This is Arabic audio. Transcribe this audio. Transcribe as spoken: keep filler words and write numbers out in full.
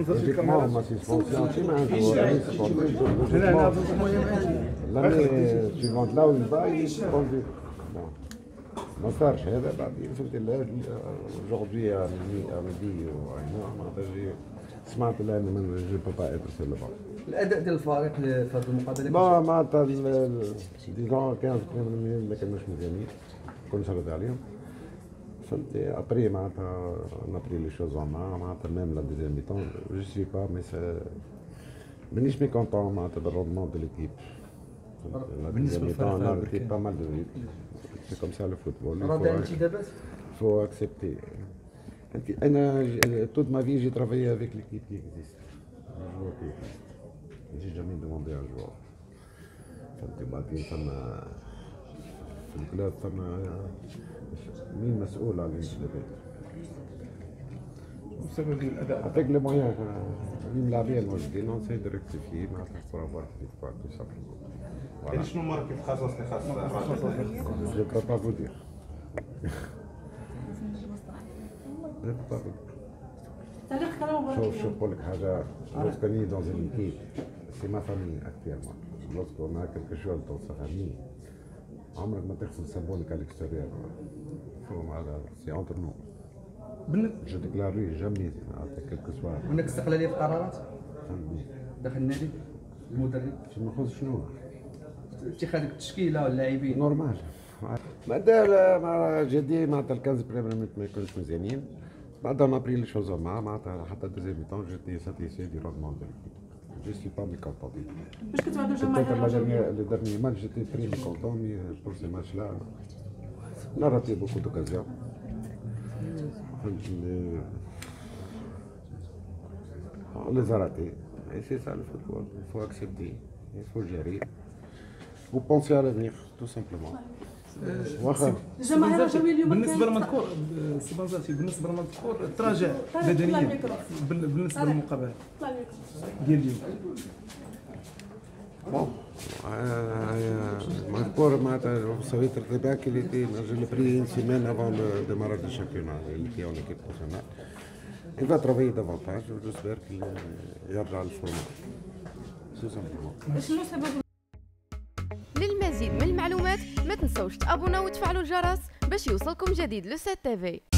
لوجيكمون ما سيسبونسيونش ما عنده لا لا لا سيفونت لا وين با يسبونسي ما صارش هذا بعد فهمت aujourd'hui à midi à midi وعينا سمعت الان من جو بو با اتر سو لو الاداء ديال الفريق في هذه المقابله ما معناتها ديزون خمسة عشر ما كانوش مزيانين كنا شرد عليهم فهمت ابري معناتها نابري لي شوز ان مان معناتها ميم لا دوزيام ميتون جو سوي با مي مانيش مي كونطون معناتها بالروندمون دو ليكيب بالنسبه للفريق لا تي با مال دو فيت سي كوم سا لو فوتبول راضي انت دابا فو اكسبتي انا toute ma vie j'ai travaillé avec l'équipe qui existe un joueur qui existe j'ai jamais demandé à un joueur فهمتي بعدين ثم في الكلاب ثم مين مسؤول على الانتدابات بسبب الاداء avec les moyens اللاعبين الموجودين on essaie de rectifier معناتها pour avoir des victoires tout simplement voilà شنو مارك التخصص اللي خاص je ne peux pas vous dire je ne peux pas vous dire شوف شوف نقول لك حاجه lorsqu'on est dans une équipe c'est ma famille actuellement lorsqu'on a quelque chose dans sa famille عمرك ما تغسل صابونك على الاكستيريور فهم هذا سي اونتر نو جو ديكلاري جامي كيلكو سوا هناك استقلاليه في القرارات فهمتني داخل النادي المدرب شنو نخص شنو اتخاذ التشكيله واللاعبين نورمال مادام مع جدي معناتها الكنز بريمير ميت ما يكونش مزيانين بعد ما بري لي شوز مع معناتها حتى دوزيام ميتون جيتي ساتيسفي دي روندمون دو ليكيب Je suis pas mécontent. باش كتبعدوا الجماهير le dernier match j'étais très mécontent mais pour ce match là on a raté beaucoup d'occasions. On les a ratés et c'est ça le football, il faut accepter, il faut gérer. Vous pensez à l'avenir tout simplement. واخا الجماهير جاوي اليوم بالنسبه للمذكور سي بنزرتي بالنسبه للمذكور تراجع بدنيا بالنسبه للمقابله ديال اليوم bon مذكور معناتها vous savez très bien qu'il était je l'ai pris une semaine avant le démarrage du championnat il était en équipe nationale il va travailler davantage j'espère qu'il يرجع للفورمه tout simplement. شنو سبب؟ للمزيد من المعلومات ما تنسوش تابوناو وتفعلوا الجرس باش يوصلكم جديد لو سات تي في.